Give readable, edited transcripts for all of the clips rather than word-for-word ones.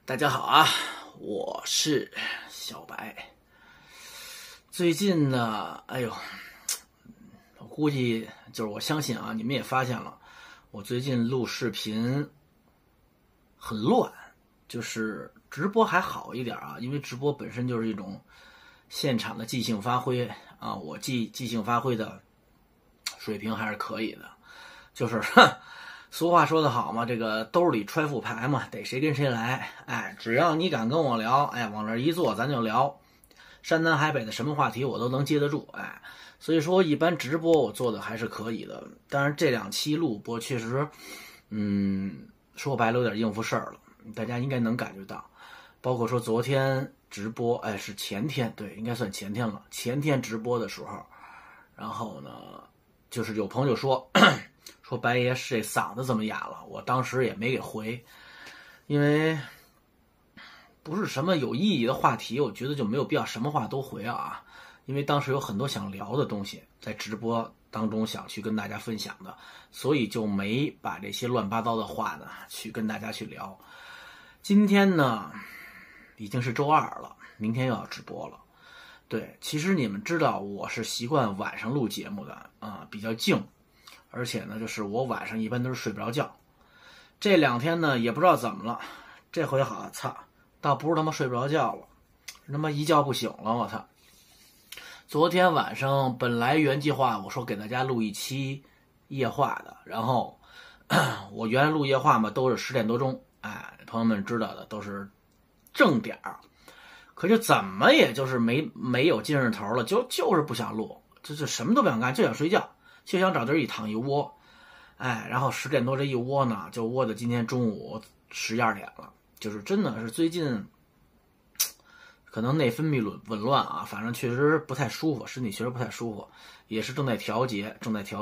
大家好啊，我是小白。最近呢，我估计就是我相信啊，你们也发现了，我最近录视频很乱，就是直播还好一点啊，因为直播本身就是一种现场的即兴发挥啊，我即兴发挥的水平还是可以的，就是俗话说得好嘛，这个兜里揣副牌嘛，得谁跟谁来。只要你敢跟我聊，往那一坐咱就聊，山南海北的什么话题我都能接得住。所以说一般直播我做的还是可以的，但是这2期录播确实，说白了有点应付事儿了，大家应该能感觉到。包括说昨天直播，是前天，对，应该算前天了。前天直播的时候，然后呢，就是有朋友说白爷是这嗓子怎么哑了，我当时也没给回，因为不是什么有意义的话题，我觉得就没有必要什么话都回啊。因为当时有很多想聊的东西在直播当中想去跟大家分享的，所以就没把这些乱八糟的话呢去跟大家去聊。今天呢已经是周2了，明天又要直播了。对，其实你们知道我是习惯晚上录节目的啊，比较静。而且呢，就是我晚上一般都是睡不着觉，这2天呢也不知道怎么了，这回好，操，倒不是他妈睡不着觉了，他妈一觉不醒了，我操！昨天晚上本来原计划我说给大家录一期夜话的，然后我原来录夜话嘛都是10点多钟，朋友们知道的都是正点儿，可就怎么也就是没有劲儿头了，就是不想录，就什么都不想干，就想睡觉。就想找地儿一躺一窝，然后10点多这一窝呢，就窝到今天中午11、12点了。就是真的是最近，可能内分泌紊乱啊，反正确实不太舒服，身体确实不太舒服，也是正在调节。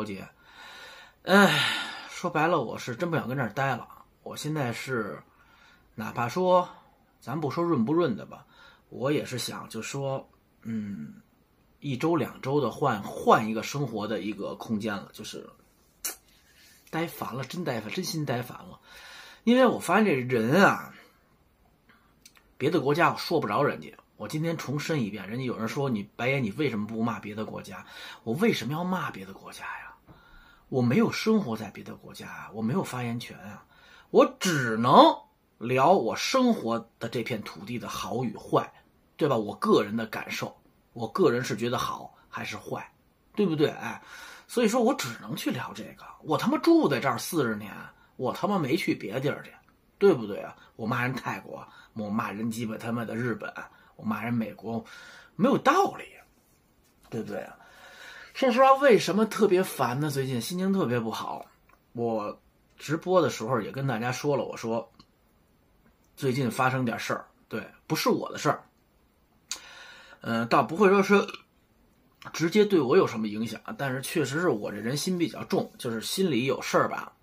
说白了，我是真不想跟这儿待了。我现在是，哪怕说，咱不说润不润的吧，我也是想就说，1周2周的换一个生活的一个空间了，就是呆烦了，真心呆烦了。因为我发现这人啊，别的国家我说不着人家，我今天重申一遍，人家有人说你白爷你为什么不骂别的国家？我为什么要骂别的国家呀？我没有生活在别的国家啊，我没有发言权啊，我只能聊我生活的这片土地的好与坏，对吧？我个人的感受。我个人是觉得好还是坏，对不对？所以说我只能去聊这个。我他妈住在这儿40年，我他妈没去别的地儿去，对不对啊？我骂人泰国，我骂人鸡巴他妈的日本，我骂人美国，没有道理，对不对啊？说实话，为什么特别烦呢？最近心情特别不好。我直播的时候也跟大家说了，我说最近发生点事儿，对，不是我的事儿。倒不会说是直接对我有什么影响，但是确实是我这人心比较重，就是心里有事儿吧，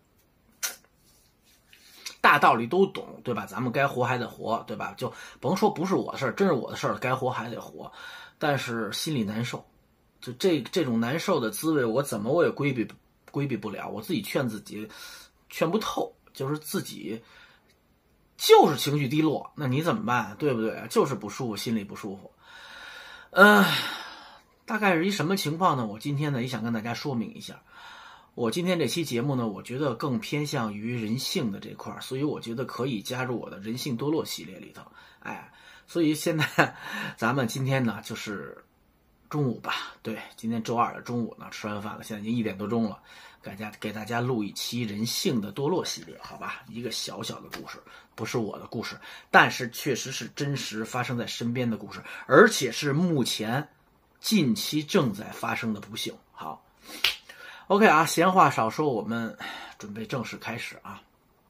大道理都懂，对吧？咱们该活还得活，对吧？就甭说不是我的事儿，真是我的事儿，该活还得活，但是心里难受，就这种难受的滋味，我怎么我也规避不了，我自己劝自己劝不透，就是自己就是情绪低落，那你怎么办？对不对？就是不舒服，心里不舒服。大概是一什么情况呢？我今天呢也想跟大家说明一下。我今天这期节目呢，我觉得更偏向于人性的这块，所以我觉得可以加入我的人性堕落系列里头。所以现在咱们今天呢就是中午吧，对，今天周2的中午呢，吃完饭了，现在已经1点多钟了，给大家录一期人性的堕落系列，好吧？一个小小的故事，不是我的故事，但是确实是真实发生在身边的故事，而且是目前近期正在发生的不幸。好 ，OK 啊，闲话少说，我们准备正式开始啊。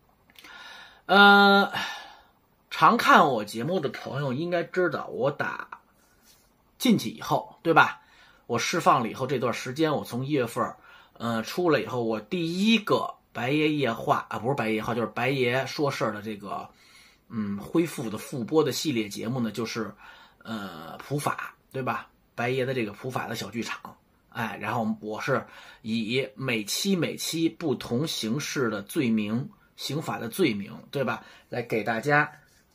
常看我节目的朋友应该知道，我打进去以后，对吧？我释放了以后这段时间，我从1月份出来以后，我第一个白爷夜话啊，不是白爷夜话，就是白爷说事儿的这个恢复的复播的系列节目呢，就是普法，对吧？白爷的这个普法的小剧场，然后我是以每期不同形式的罪名，刑法的罪名，对吧？来给大家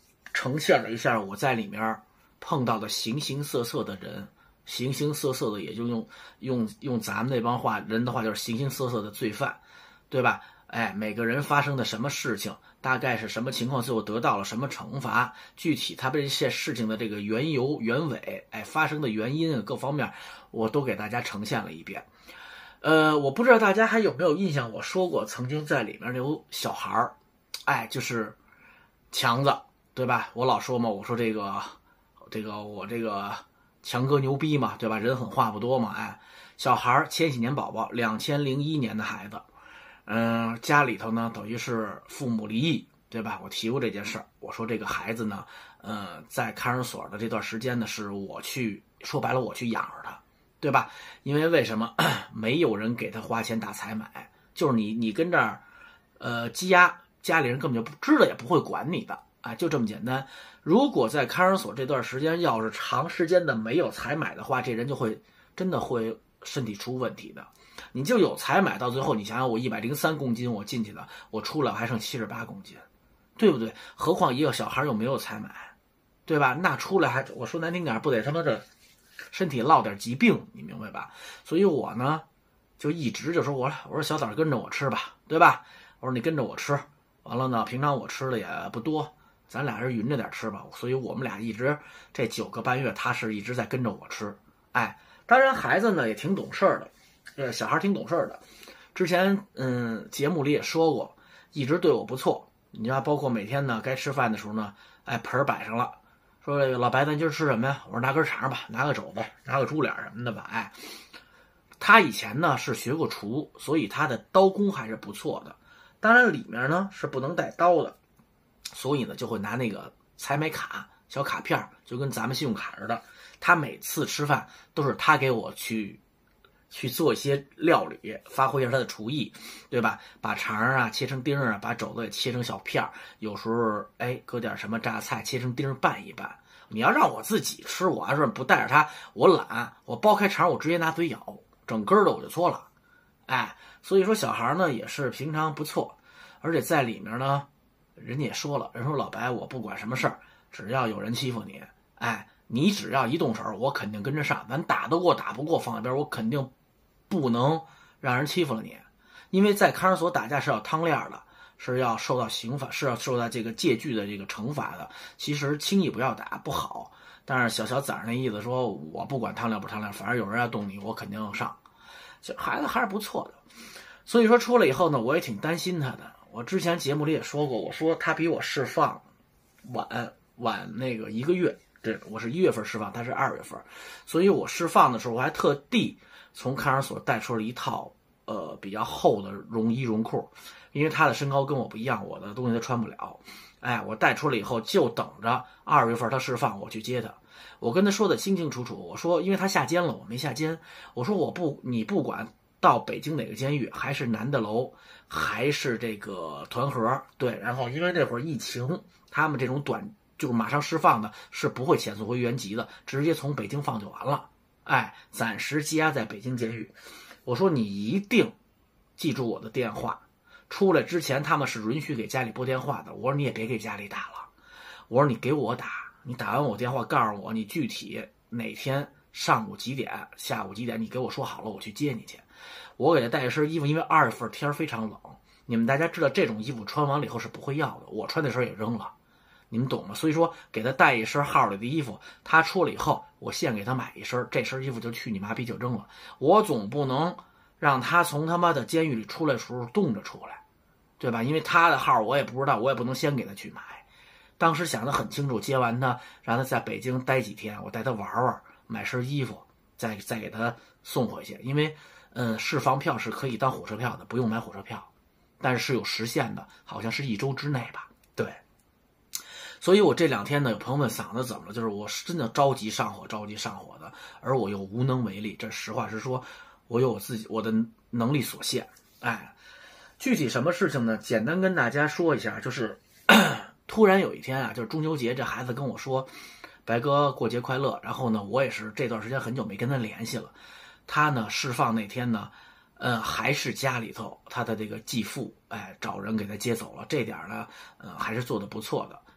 呈现了一下我在里面碰到的形形色色的人，形形色色的，也就用咱们那帮人的话就是形形色色的罪犯，对吧？每个人发生的什么事情，大概是什么情况，最后得到了什么惩罚，具体他这些事情的这个缘由原委，发生的原因各方面，我都给大家呈现了一遍。我不知道大家还有没有印象，我说过曾经在里面有小孩儿，就是强子，对吧？我老说嘛，我说我这个强哥牛逼嘛，对吧？人狠话不多嘛，小孩千禧年宝宝，2001年的孩子，家里头呢等于是父母离异，对吧？我提过这件事儿，我说这个孩子呢，在看守所的这段时间呢，是说白了我去养着他，对吧？因为为什么没有人给他花钱打采买，就是你跟这儿积压，家里人根本就不知道，也不会管你的，就这么简单。如果在看守所这段时间要是长时间的没有采买的话，这人就会真的会身体出问题的。你就有采买，到最后你想想，我103公斤我进去的，我出来还剩78公斤，对不对？何况一个小孩又没有采买，对吧？那出来还我说难听点，不得他妈的身体落点疾病，你明白吧？所以我呢就一直就说我说小崽跟着我吃吧，对吧？我说你跟着我吃，完了呢平常我吃的也不多，咱俩人匀着点吃吧。所以我们俩一直这9个半月，他是一直在跟着我吃。当然孩子呢也挺懂事的，小孩挺懂事的。之前节目里也说过，一直对我不错。你看，包括每天呢该吃饭的时候呢，盆摆上了，说这个老白咱今儿吃什么呀？我说拿根肠吧，拿个肘子，拿个猪脸什么的吧。他以前呢是学过厨，所以他的刀工还是不错的。当然里面呢是不能带刀的，所以呢就会拿那个采买卡小卡片，就跟咱们信用卡似的。他每次吃饭都是他给我去做一些料理，发挥一下他的厨艺，对吧？把肠切成丁把肘子也切成小片，有时候搁点什么榨菜切成丁拌一拌。你要让我自己吃，我要是不带着他，我懒，我剥开肠我直接拿嘴咬，整根的我就搓了。所以说小孩呢也是平常不错，而且在里面呢，人家也说了，人说老白我不管什么事儿，只要有人欺负你，你只要一动手，我肯定跟着上，咱打得过打不过放一边，我肯定不能让人欺负了你。因为在看守所打架是要汤链的，是要受到刑罚，是要受到这个戒具的这个惩罚的。其实轻易不要打不好，但是小崽儿那意思说，我不管汤链不汤链，反正有人要动你，我肯定上。这孩子还是不错的，所以说出来以后呢，我也挺担心他的。我之前节目里也说过，我说他比我释放晚那个1个月。我是1月份释放，他是2月份，所以我释放的时候，我还特地从看守所带出了一套比较厚的绒衣绒裤，因为他的身高跟我不一样，我的东西他穿不了。我带出来以后就等着2月份他释放，我去接他。我跟他说的清清楚楚，我说因为他下监了，我没下监，我说你不管到北京哪个监狱，还是南大楼，还是这个团河，对，然后因为那会儿疫情，他们这种就是马上释放的是不会遣送回原籍的，直接从北京放就完了。暂时羁押在北京监狱。我说你一定记住我的电话，出来之前他们是允许给家里拨电话的。我说你也别给家里打了，我说你给我打，你打完我电话告诉我你具体哪天上午几点下午几点，你给我说好了，我去接你去。我给他带一身衣服，因为2月份天非常冷，你们大家知道这种衣服穿完了以后是不会要的，我穿那身也扔了，你们懂吗？所以说给他带一身号里的衣服，他出了以后我现给他买一身，这身衣服就去你妈逼就扔了。我总不能让他从他妈的监狱里出来的时候冻着出来，对吧？因为他的号我也不知道，我也不能先给他去买。当时想得很清楚，接完他让他在北京待几天，我带他玩玩，买身衣服，再给他送回去。因为释放票是可以当火车票的，不用买火车票，但是有时限的，好像是1周之内吧。对，所以我这2天呢，有朋友问嗓子怎么了，就是我真的着急上火的，而我又无能为力。这实话实说，我有我的能力所限。具体什么事情呢？简单跟大家说一下，就是突然有一天就是中秋节，这孩子跟我说：“白哥过节快乐。”然后呢，我也是这段时间很久没跟他联系了。他呢释放那天呢，还是家里头他的这个继父找人给他接走了，这点呢还是做的不错的。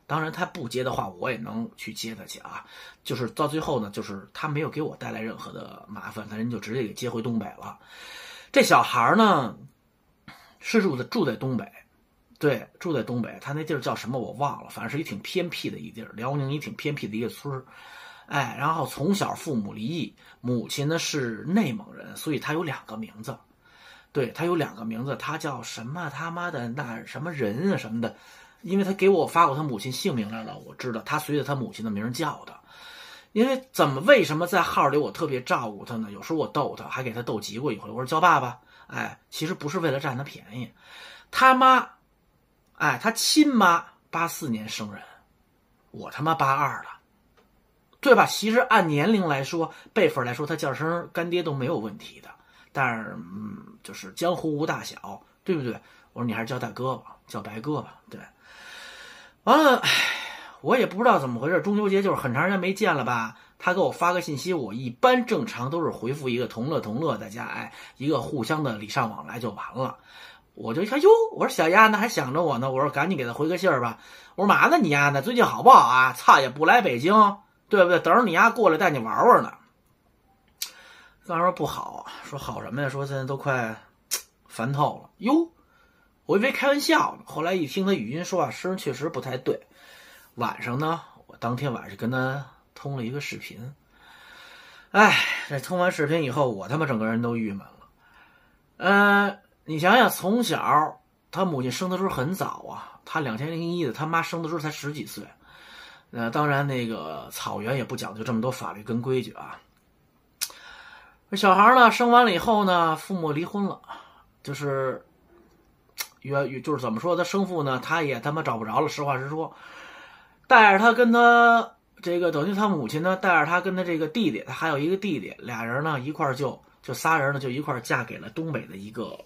当然他不接的话，我也能去接他去啊。就是到最后呢，就是他没有给我带来任何的麻烦，他人就直接给接回东北了。这小孩呢是住在东北，对，住在东北，他那地儿叫什么我忘了，反正是一挺偏僻的一地儿，辽宁一挺偏僻的一个村儿。哎，然后从小父母离异，母亲呢是内蒙人，所以他有2个名字。对，他有2个名字，他叫什么他妈的那什么人啊什么的，因为他给我发过他母亲姓名来了，我知道他随着他母亲的名叫的。因为为什么在号里我特别照顾他呢？有时候我逗他，还给他逗急过一回，我说叫爸爸。哎，其实不是为了占他便宜，他妈，哎，他亲妈84年生人，我他妈82的，对吧？其实按年龄来说，辈分来说，他叫声干爹都没有问题的。但是，就是江湖无大小，对不对？我说你还是叫大哥吧，叫白哥吧，对。完了，我也不知道怎么回事，中秋节就是很长时间没见了吧。他给我发个信息，我一般正常都是回复一个同乐同乐，大家哎，一个互相的礼尚往来就完了。我就一看，哟，我说小丫呢还想着我呢，我说赶紧给他回个信儿吧。我说嘛呢你丫呢，最近好不好啊？操也不来北京，对不对？等着你丫过来带你玩玩呢。刚说不好，说好什么呀？说现在都快烦透了。哟，我以为开玩笑呢，后来一听他语音说话，声确实不太对。晚上呢，我当天晚上跟他通了一个视频。哎，这通完视频以后，我他妈整个人都郁闷了。你想想，从小他母亲生的时候很早啊，他2001的，他妈生的时候才10几岁。当然那个草原也不讲究这么多法律跟规矩啊。这小孩呢，生完了以后呢，父母离婚了，就是怎么说，他生父呢，他也他妈找不着了，实话实说。带着他跟他这个等于他母亲呢，带着他跟他这个弟弟，他还有一个弟弟，俩人呢一块就仨人呢就一块嫁给了东北的一个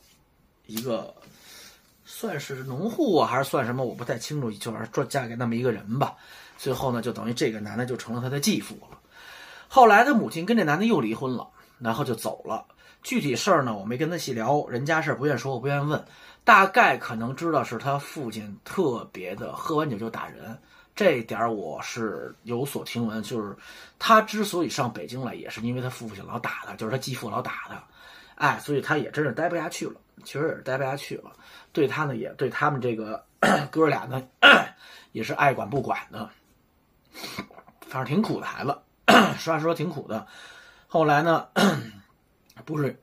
算是农户啊，还是算什么我不太清楚，就是嫁给那么一个人吧。最后呢，就等于这个男的就成了他的继父了。后来他母亲跟这男的又离婚了，然后就走了。具体事儿呢，我没跟他细聊，人家事儿不愿说，我不愿问。大概可能知道是他父亲特别的喝完酒就打人，这点我是有所听闻。就是他之所以上北京来，也是因为他父亲老打他，就是他继父老打他。哎，所以他也真是待不下去了，确实也是待不下去了。对他呢，也对他们这个哥俩呢，也是爱管不管的。反正挺苦的孩子，实话说挺苦的。后来呢，不是，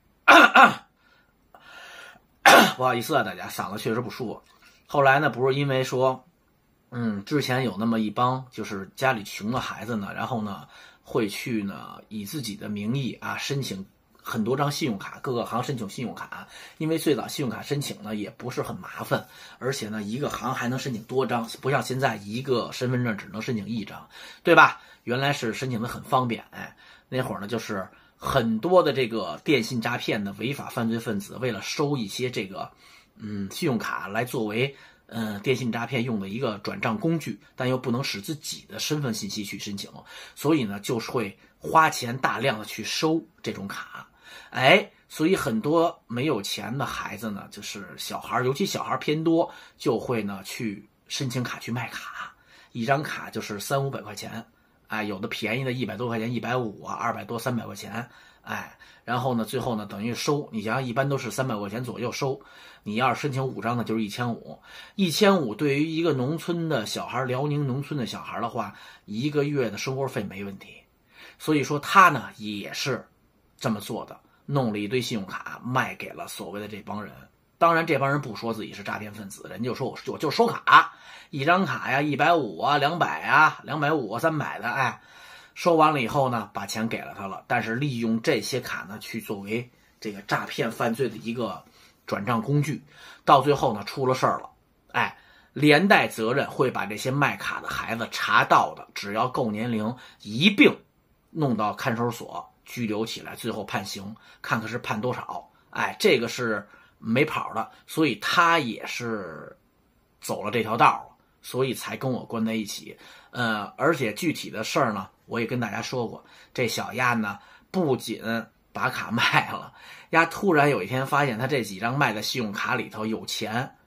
不好意思啊，大家嗓子确实不舒服。后来呢，不是因为说，之前有那么一帮就是家里穷的孩子呢，然后呢会去呢以自己的名义啊申请很多张信用卡，各个行申请信用卡，因为最早信用卡申请呢也不是很麻烦，而且呢一个行还能申请多张，不像现在一个身份证只能申请1张，对吧？原来是申请的很方便。哎，那会儿呢就是很多的这个电信诈骗的违法犯罪分子，为了收一些这个信用卡来作为电信诈骗用的一个转账工具，但又不能使自己的身份信息去申请，所以呢就是会花钱大量的去收这种卡。哎，所以很多没有钱的孩子呢，就是小孩，尤其小孩偏多，就会呢去申请卡去卖卡，一张卡就是300-500块钱。哎，有的便宜的100多块钱，150啊，200多300块钱。哎，然后呢最后呢等于收，你想想一般都是300块钱左右收，你要是申请5张呢就是1500，1500对于一个农村的小孩，辽宁农村的小孩的话，1个月的生活费没问题。所以说他呢也是这么做的，弄了一堆信用卡卖给了所谓的这帮人。当然这帮人不说自己是诈骗分子，人就说我就收卡，一张卡呀150啊200啊250 300的。哎，收完了以后呢把钱给了他了，但是利用这些卡呢去作为这个诈骗犯罪的一个转账工具，到最后呢出了事儿了。哎，连带责任会把这些卖卡的孩子查到的，只要够年龄一并弄到看守所拘留起来，最后判刑，看看是判多少。哎，这个是没跑的，所以他也是走了这条道了，所以才跟我关在一起。而且具体的事儿呢，我也跟大家说过，这小丫呢不仅把卡卖了，丫突然有一天发现他这几张卖的信用卡里头有钱，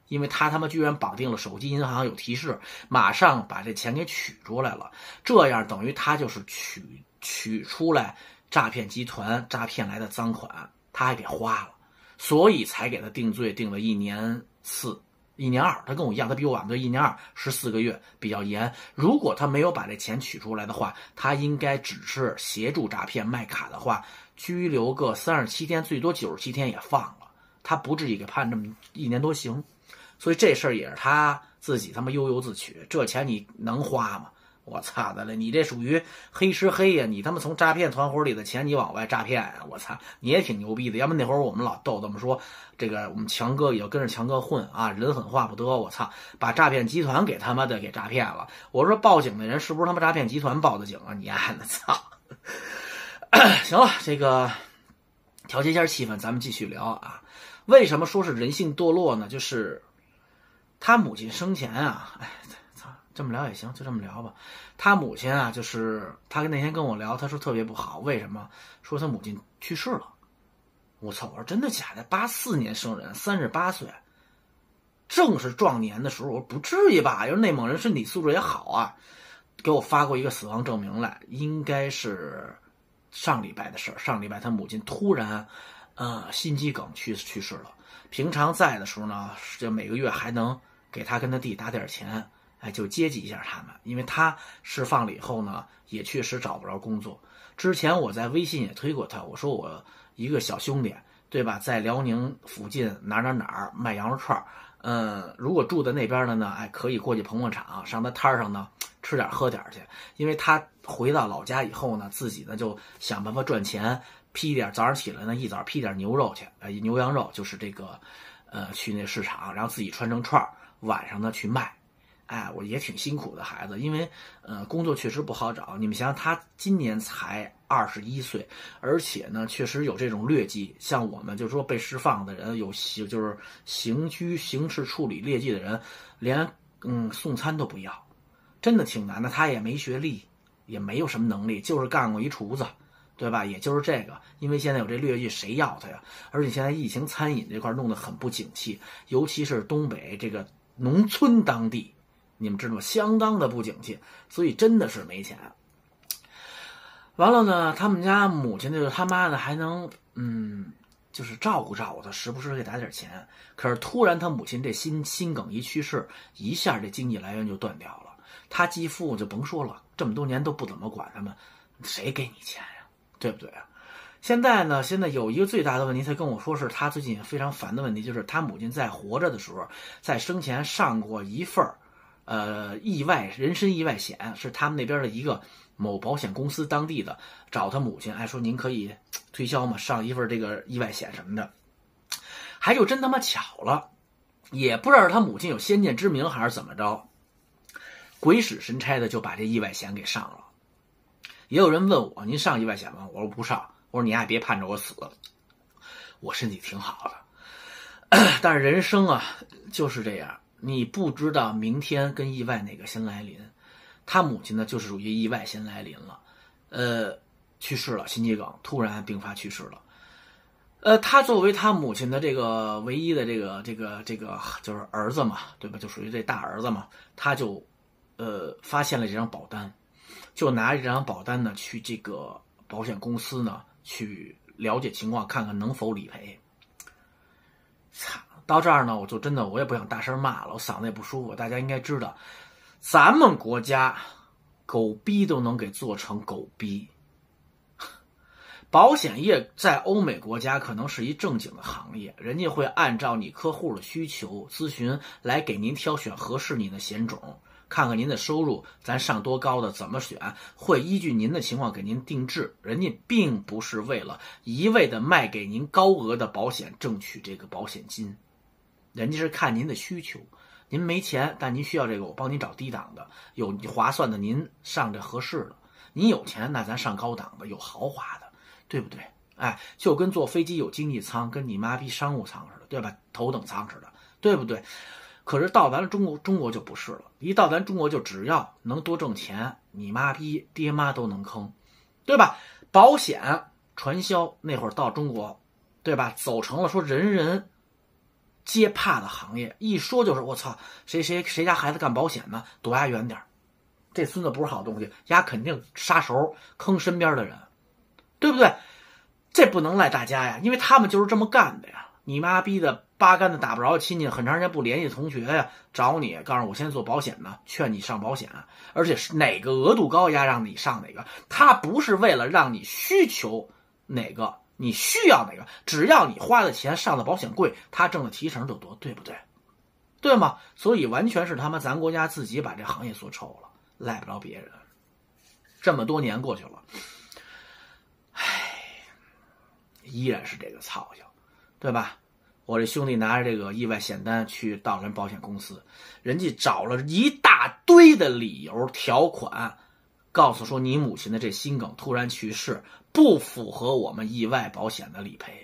因为他妈居然绑定了手机银行有提示，马上把这钱给取出来了，这样等于他就是取出来诈骗集团诈骗来的赃款，他还给花了，所以才给他定罪，定了1年4、1年2。他跟我一样，他比我晚对1年2、14个月，比较严。如果他没有把这钱取出来的话，他应该只是协助诈骗卖卡的话，拘留个37天，最多97天也放了，他不至于给判这么1年多刑。所以这事儿也是他自己他妈悠悠自取，这钱你能花吗？我操的了，你这属于黑吃黑呀！你他妈从诈骗团伙里的钱你往外诈骗呀！我操，你也挺牛逼的。要不那会儿我们老逗他们说，这个我们强哥也要跟着强哥混啊，人狠话不多。我操，把诈骗集团给他妈的给诈骗了。我说报警的人是不是他妈诈骗集团报的警啊？你丫的操！行了，这个调节一下气氛，咱们继续聊啊。为什么说是人性堕落呢？就是他母亲生前啊，这么聊也行，就这么聊吧。他母亲啊，就是他那天跟我聊，他说特别不好，为什么？说他母亲去世了。我操！我说真的假的？84年生人，38岁，正是壮年的时候。我说不至于吧？要是内蒙人身体素质也好啊，给我发过一个死亡证明来，应该是上礼拜的事儿。上礼拜他母亲突然，心肌梗去世了。平常在的时候呢，就每个月还能给他跟他弟打点钱。就接济一下他们，因为他释放了以后呢，也确实找不着工作。之前我在微信也推过他，我说我一个小兄弟，对吧，在辽宁附近哪儿卖羊肉串，如果住在那边的呢，可以过去捧捧场，上他摊上呢吃点喝点去。因为他回到老家以后呢，自己呢就想办法赚钱，批点早上起来呢一早批点牛肉去，牛羊肉就是这个，去那市场，然后自己穿成串，晚上呢去卖。我也挺辛苦的孩子，因为工作确实不好找。你们想想，他今年才21岁，而且呢，确实有这种劣迹。像我们就是说被释放的人，就是刑事处理劣迹的人，连送餐都不要，真的挺难的。他也没学历，也没有什么能力，就是干过一厨子，对吧？也就是这个，因为现在有这劣迹，谁要他呀？而且现在疫情餐饮这块弄得很不景气，尤其是东北这个农村当地。你们知道吗？相当的不景气，所以真的是没钱。完了呢，他们家母亲就是他妈的还能就是照顾照顾他，时不时给打点钱。可是突然他母亲这心梗一去世，一下这经济来源就断掉了。他继父就甭说了，这么多年都不怎么管他们，谁给你钱呀？对不对啊？现在有一个最大的问题，他跟我说是他最近也非常烦的问题，就是他母亲在活着的时候，在生前上过一份人身意外险，是他们那边的一个某保险公司当地的找他母亲，说您可以推销嘛，上一份这个意外险什么的。还就真他妈巧了，也不知道他母亲有先见之明还是怎么着，鬼使神差的就把这意外险给上了。也有人问我，您上意外险吗？我说不上。我说你也别盼着我死，我身体挺好的。但是人生啊就是这样，你不知道明天跟意外哪个先来临。他母亲呢就是属于意外先来临了，去世了，心肌梗突然并发去世了。他作为他母亲的这个唯一的这个就是儿子嘛，对吧？就属于这大儿子嘛，他就发现了这张保单，就拿这张保单呢去这个保险公司呢去了解情况，看看能否理赔。到这儿呢，我也不想大声骂了，我嗓子也不舒服。大家应该知道，咱们国家狗逼都能给做成狗逼。保险业在欧美国家可能是一正经的行业，人家会按照你客户的需求咨询来给您挑选合适您的险种，看看您的收入咱上多高的怎么选，会依据您的情况给您定制。人家并不是为了一味的卖给您高额的保险挣取这个保险金，人家是看您的需求。您没钱，但您需要这个，我帮您找低档的，有划算的您上这合适的。您有钱，那咱上高档的，有豪华的，对不对？就跟坐飞机有经济舱，跟你妈逼商务舱似的，对吧？头等舱似的，对不对？可是到咱中国就不是了，一到咱中国就只要能多挣钱，你妈逼爹妈都能坑，对吧？保险传销那会儿到中国，对吧？走成了说人人接怕的行业，一说就是我操，谁家孩子干保险呢，躲丫远点，这孙子不是好东西，丫肯定杀熟坑身边的人，对不对？这不能赖大家呀，因为他们就是这么干的呀。你妈逼的八竿子打不着亲戚，很长时间不联系的同学呀，找你告诉我现在做保险呢，劝你上保险，而且是哪个额度高呀，让你上哪个，他不是为了让你需求哪个，你需要哪个，只要你花的钱上的保险贵，他挣的提成就多，对不对？对吗？所以完全是他妈咱国家自己把这行业做臭了，赖不着别人。这么多年过去了，依然是这个操性，对吧？我这兄弟拿着这个意外险单去到人保险公司，人家找了一大堆的理由条款，告诉说你母亲的这心梗突然去世不符合我们意外保险的理赔。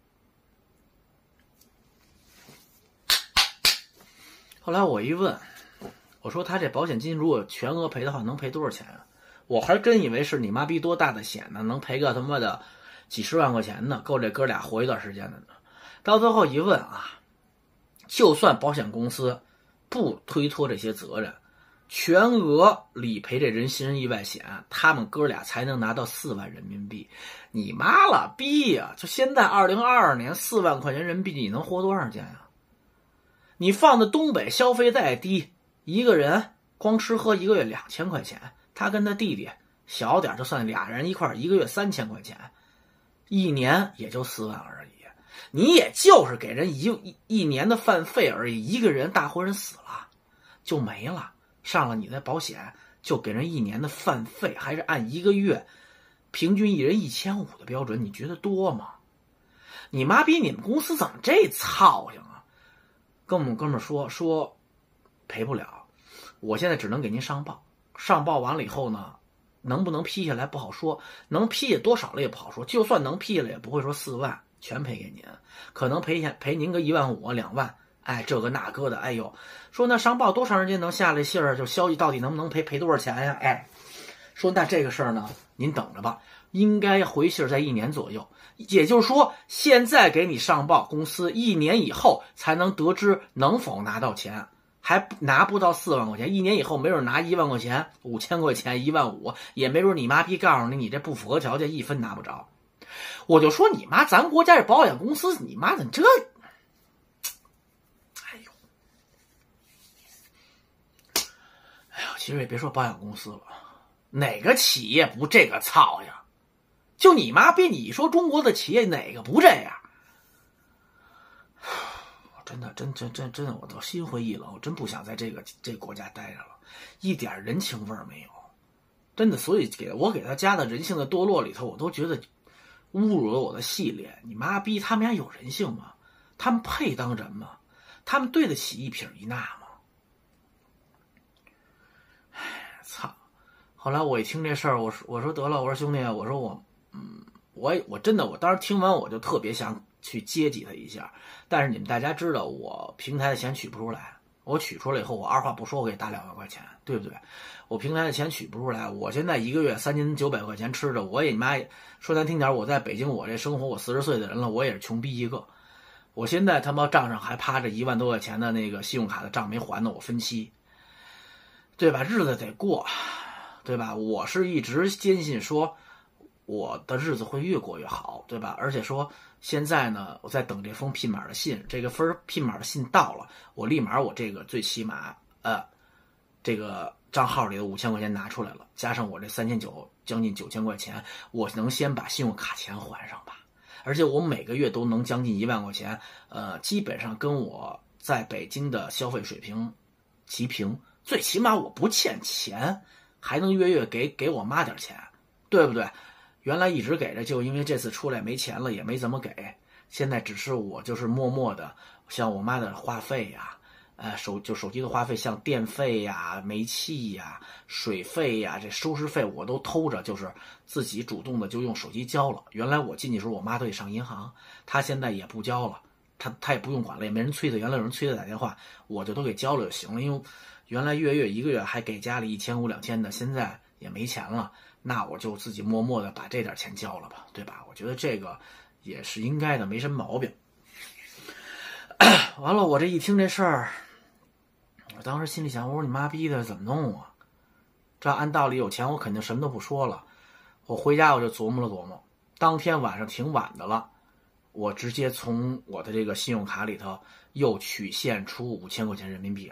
后来我一问，我说他这保险金如果全额赔的话能赔多少钱啊？我还真以为是你妈逼多大的险呢，能赔个他妈的几十万块钱呢，够这哥俩活一段时间的呢。到最后一问啊，就算保险公司不推脱这些责任，全额理赔这人身意外险，他们哥俩才能拿到4万人民币。你妈了逼呀！就现在2022年4万块钱人民币，你能活多长时间呀？你放在东北消费再低，一个人光吃喝一个月2000块钱，他跟他弟弟小点就算俩人一块一个月3000块钱，一年也就4万而已。你也就是给人一年的饭费而已，一个人大活人死了就没了，上了你的保险就给人一年的饭费，还是按一个月平均一人1500的标准，你觉得多吗？你妈逼你们公司怎么这操性啊？跟我们哥们说赔不了，我现在只能给您上报，上报完了以后呢，能不能批下来不好说，能批下多少了也不好说，就算能批下来也不会说4万全赔给您，可能赔您个15000、2万，哎，这个那个的，哎呦，说那上报多长时间能下来信儿，就消息到底能不能赔多少钱呀？哎，说那这个事儿呢，您等着吧，应该回信在1年左右，也就是说，现在给你上报，公司1年以后才能得知能否拿到钱，还拿不到4万块钱，1年以后没准拿1万块钱、5000块钱、15000，也没准你妈逼告诉你，你这不符合条件，1分拿不着。我就说你妈，咱国家这保险公司，你妈的这，哎呦，其实也别说保险公司了，哪个企业不这个操呀？就你妈逼，你说中国的企业哪个不这样？真的，我都心灰意冷，我真不想在这个国家待着了，一点人情味儿没有，真的。所以我给他加的人性的堕落里头，我都觉得侮辱了我的系列。你妈逼，他们家有人性吗？他们配当人吗？他们对得起一撇一捺吗？哎，操！后来我一听这事儿，我说得了，我说兄弟，我说我真的，我当时听完我就特别想去接济他一下，但是你们大家知道，我平台的钱取不出来，我取出来以后，我二话不说，我给打2万块钱，对不对？我平台的钱取不出来，我现在一个月3900块钱吃着，我也妈说难听点，我在北京我这生活，我40岁的人了，我也是穷逼一个。我现在他妈账上还趴着1万多块钱的那个信用卡的账没还呢，我分期，对吧？日子得过，对吧？我是一直坚信说我的日子会越过越好，对吧？而且说现在呢，我在等这封聘码的信，这个份聘码的信到了，我立马我这个最起码这个账号里的5000块钱拿出来了，加上我这3900将近9000块钱，我能先把信用卡钱还上吧。而且我每个月都能将近1万块钱，基本上跟我在北京的消费水平齐平，最起码我不欠钱，还能月给我妈点钱，对不对？原来一直给着，就因为这次出来没钱了，也没怎么给。现在只是我就是默默的，像我妈的话费呀，手机的话费，像电费呀、煤气呀、水费呀，这收视费我都偷着，就是自己主动的就用手机交了。原来我进去的时候，我妈都得上银行，她现在也不交了，她也不用管了，也没人催她。原来有人催她打电话，我就都给交了就行了。因为原来月一个月还给家里1500、2000的，现在也没钱了。那我就自己默默的把这点钱交了吧，对吧？我觉得这个也是应该的，没什么毛病。 完了，我这一听这事儿，我当时心里想，我说你妈逼的怎么弄啊？这按道理有钱我肯定什么都不说了。我回家我就琢磨了琢磨，当天晚上挺晚的了，我直接从我的这个信用卡里头又取现出5000块钱人民币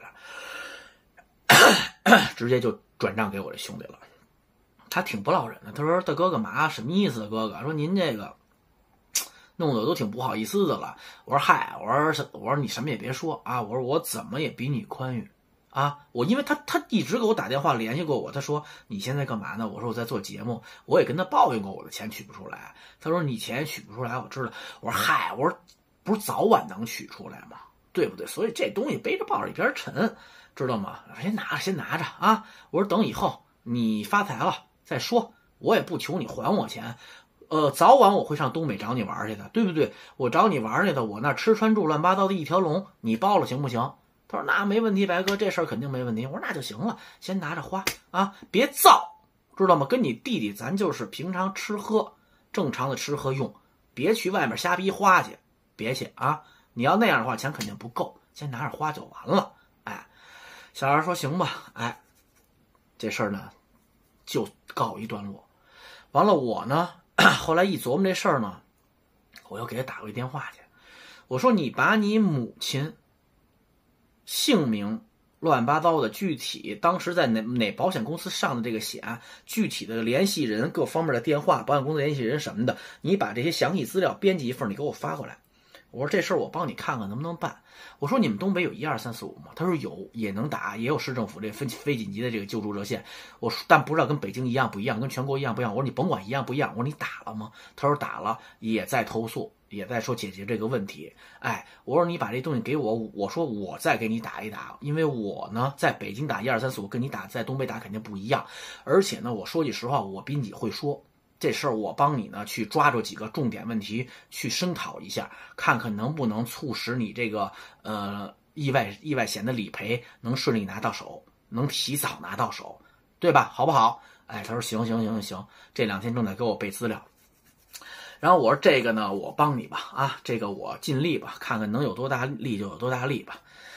来，直接就转账给我这兄弟了。他挺不落忍的，他说大哥干嘛？什么意思？哥哥说您这个弄得我都挺不好意思的了。我说嗨，我说你什么也别说啊，我说我怎么也比你宽裕啊。我因为他一直给我打电话联系过我，他说你现在干嘛呢？我说我在做节目，我也跟他抱怨过我的钱取不出来。他说你钱取不出来，我知道。我说嗨，我说不是早晚能取出来吗？对不对？所以这东西背着抱着一边沉，知道吗？先拿着啊。我说等以后你发财了再说，我也不求你还我钱。早晚我会上东北找你玩去的，对不对？我找你玩去的，我那吃穿住乱八糟的一条龙，你包了行不行？他说那没问题，白哥，这事儿肯定没问题。我说那就行了，先拿着花啊，别造，知道吗？跟你弟弟咱就是平常吃喝，正常的吃喝用，别去外面瞎逼花去，别去啊！你要那样的话，钱肯定不够，先拿着花就完了。哎，小孩说行吧，哎，这事儿呢就告一段落。完了，我呢后来一琢磨这事儿呢，我又给他打过一电话去，我说你把你母亲姓名乱八糟的，具体当时在哪保险公司上的这个险，具体的联系人各方面的电话，保险公司联系人什么的，你把这些详细资料编辑一份，你给我发过来。我说这事儿我帮你看看能不能办。我说你们东北有12345吗？他说有，也能打，也有市政府这非紧急的这个救助热线。我说但不知道跟北京一样不一样，跟全国一样不一样。我说你甭管一样不一样，我说你打了吗？他说打了，也在投诉，也在说解决这个问题。哎，我说你把这东西给我，我说我再给你打一打，因为我呢在北京打12345跟你打在东北打肯定不一样，而且呢我说句实话，我比你会说。这事儿我帮你呢去抓住几个重点问题去声讨一下，看看能不能促使你这个意外险的理赔能顺利拿到手，能提早拿到手，对吧？好不好？哎，他说行，这2天正在给我备资料。然后我说这个呢我帮你吧，啊，这个我尽力吧，看看能有多大力就有多大力吧。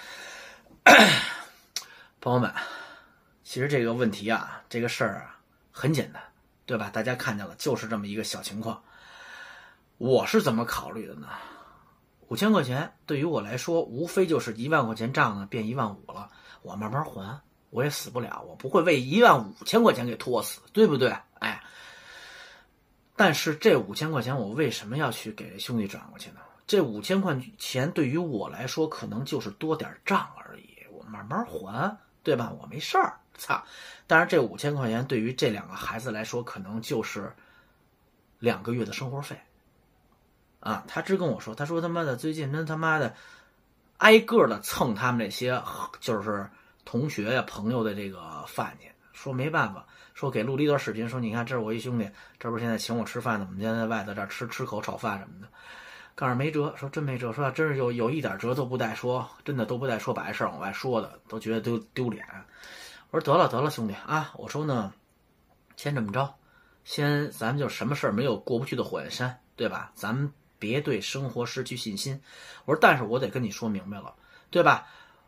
朋友们，其实这个问题啊，这个事儿啊很简单，对吧？大家看见了，就是这么一个小情况。我是怎么考虑的呢？5000块钱对于我来说，无非就是1万块钱账呢变15000了，我慢慢还，我也死不了，我不会为15000块钱给拖死，对不对？哎，但是这5000块钱我为什么要去给兄弟转过去呢？这5000块钱对于我来说可能就是多点账而已，我慢慢还，对吧？我没事儿，操！当然这5000块钱对于这2个孩子来说可能就是2个月的生活费啊。他只跟我说，他说他妈的最近真他妈的挨个的蹭他们这些就是同学呀朋友的这个饭去，说没办法，说给录了一段视频，说你看这是我一兄弟，这不是现在请我吃饭呢，我们现在在外头这儿吃口炒饭什么的，告诉没辙，说真没辙，说真是有一点辙都不带说，真的都不带说把这事儿往外说的，都觉得丢脸。我说得了兄弟啊，我说呢先这么着，先咱们就什么事儿没有过不去的火焰山，对吧？咱们别对生活失去信心。我说但是我得跟你说明白了，对吧？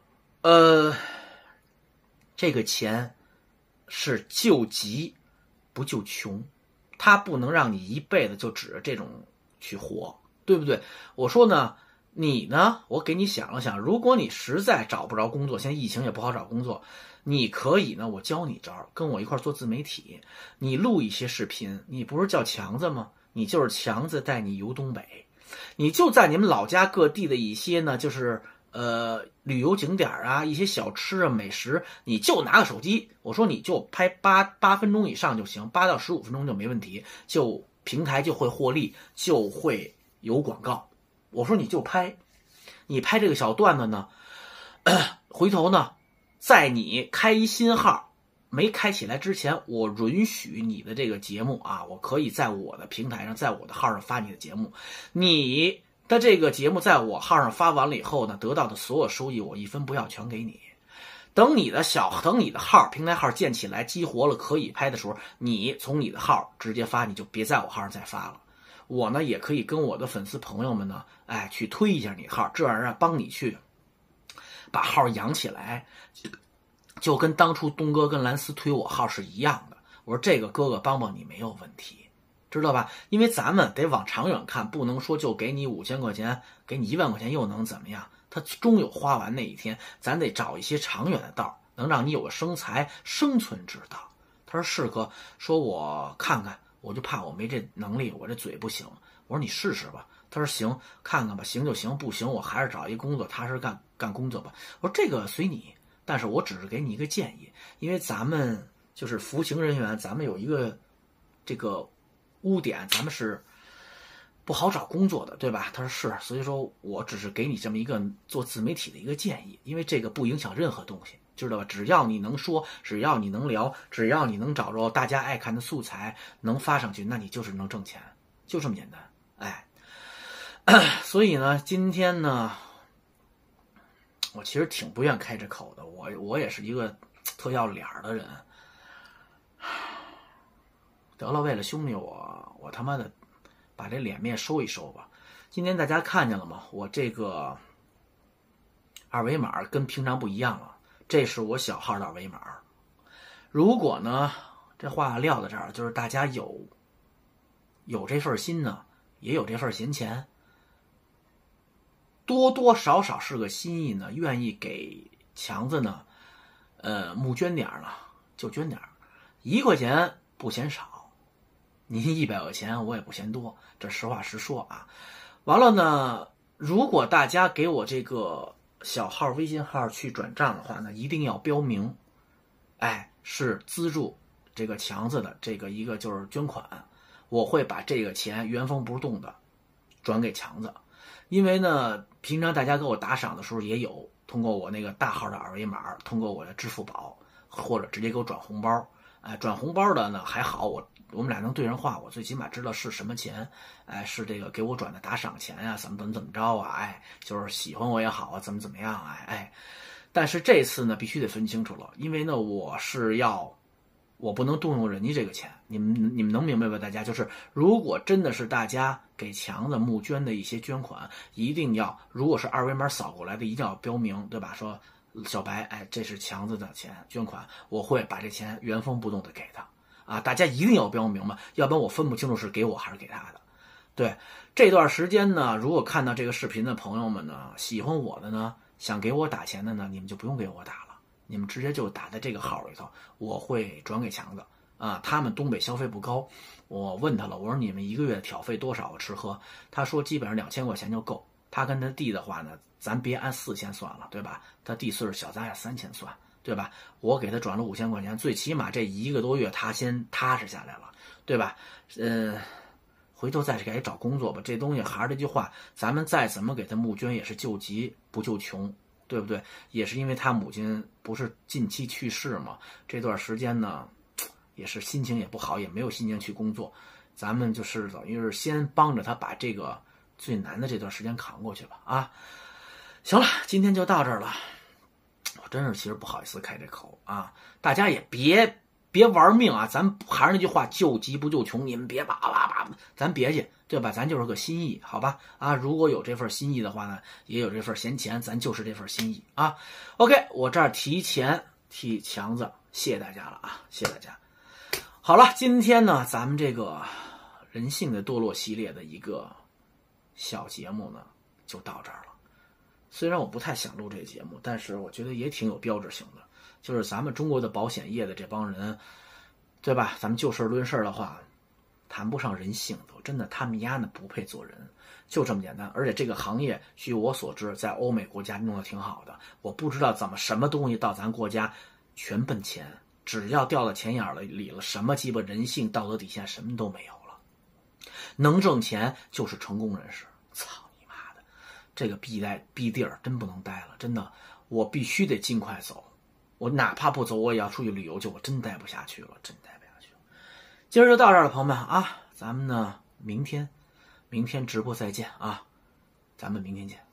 这个钱是救急不救穷，它不能让你一辈子就指着这种去活，对不对？我说呢你呢，我给你想了想，如果你实在找不着工作，现在疫情也不好找工作，你可以呢，我教你招，跟我一块做自媒体，你录一些视频，你不是叫强子吗？你就是强子带你游东北，你就在你们老家各地的一些呢，就是旅游景点啊，一些小吃啊美食，你就拿个手机，我说你就拍8分钟以上就行，8到15分钟就没问题，就平台就会获利，就会有广告。我说你就拍，你拍这个小段子呢，回头呢在你开一新号没开起来之前，我允许你的这个节目啊，我可以在我的平台上，在我的号上发你的节目，你的这个节目在我号上发完了以后呢，得到的所有收益我1分不要，全给你。等你的号平台号建起来激活了可以拍的时候，你从你的号直接发，你就别在我号上再发了。 我呢也可以跟我的粉丝朋友们呢，去推一下你号，这样帮你去把号养起来，就跟当初东哥跟兰斯推我号是一样的。我说这个哥哥帮帮你没有问题，知道吧？因为咱们得往长远看，不能说就给你5000块钱，给你1万块钱又能怎么样？他终有花完那一天，咱得找一些长远的道，能让你有个生存之道。他说是哥，说我看看，我就怕我没这能力，我这嘴不行。我说你试试吧。他说行，看看吧，行就行，不行我还是找一工作踏实干工作吧。我说这个随你，但是我只是给你一个建议，因为咱们就是服刑人员，咱们有一个这个污点，咱们是不好找工作的，对吧？他说是，所以说我只是给你这么一个做自媒体的一个建议，因为这个不影响任何东西，知道吧？只要你能说，只要你能聊，只要你能找着大家爱看的素材，能发上去，那你就是能挣钱，就这么简单。所以呢，今天呢，我其实挺不愿开这口的，我也是一个特要脸的人。得了，为了兄弟我他妈的把这脸面收一收吧。今天大家看见了吗？我这个二维码跟平常不一样了，这是我小号的二维码。如果呢，这话撂在这儿，就是大家有这份心呢，也有这份闲钱，多多少少是个心意呢，愿意给强子呢，募捐点了就捐点，1块钱不嫌少，您100块钱我也不嫌多，这实话实说啊。完了呢，如果大家给我这个小号微信号去转账的话呢，一定要标明，是资助这个强子的这个一个就是捐款，我会把这个钱原封不动的转给强子。因为呢，平常大家给我打赏的时候也有通过我那个大号的二维码，通过我的支付宝，或者直接给我转红包。转红包的呢还好，我们俩能对上话，我最起码知道是什么钱，是这个给我转的打赏钱呀，怎么着啊，就是喜欢我也好啊，怎么样啊，但是这次呢必须得分清楚了，因为呢我不能动用人家这个钱，你们能明白吧？大家就是如果真的是大家给强子募捐的一些捐款，一定要如果是二维码扫过来的，一定要标明，对吧？说小白，这是强子的钱捐款，我会把这钱原封不动的给他啊！大家一定要标明白，要不然我分不清楚是给我还是给他的。对，这段时间呢，如果看到这个视频的朋友们呢，喜欢我的呢，想给我打钱的呢，你们就不用给我打了，你们直接就打在这个号里头，我会转给强子啊。他们东北消费不高，我问他了，我说你们1个月的挑费多少？吃喝？他说基本上2000块钱就够。他跟他弟的话呢，咱别按4000算了，对吧？他弟岁数小，咱俩3000算，对吧？我给他转了5000块钱，最起码这1个多月他先踏实下来了，对吧？回头再给找工作吧。这东西还是这句话，咱们再怎么给他募捐也是救急不救穷，对不对？也是因为他母亲不是近期去世嘛，这段时间呢，也是心情也不好，也没有心情去工作。咱们就是等于是先帮着他把这个最难的这段时间扛过去吧啊！行了，今天就到这儿了。我真是其实不好意思开这口啊，大家也别玩命啊！咱还是那句话，救急不救穷，你们别叭，咱别去，对吧？咱就是个心意，好吧？啊，如果有这份心意的话呢，也有这份闲钱，咱就是这份心意啊。OK， 我这儿提前替强子谢谢大家了啊，谢谢大家。好了，今天呢，咱们这个人性的堕落系列的一个小节目呢，就到这儿了。虽然我不太想录这个节目，但是我觉得也挺有标志性的。就是咱们中国的保险业的这帮人，对吧？咱们就事论事的话，谈不上人性，都真的他们丫呢不配做人，就这么简单。而且这个行业，据我所知，在欧美国家弄得挺好的。我不知道怎么什么东西到咱国家全奔钱，只要掉到钱眼里了，什么鸡巴人性、道德底线什么都没有了。能挣钱就是成功人士。操你妈的，这个逼地儿真不能待了，真的，我必须得尽快走。我哪怕不走，我也要出去旅游去，我真待不下去了，真待不下去了。今儿就到这儿了，朋友们啊，咱们呢明天直播再见啊，咱们明天见。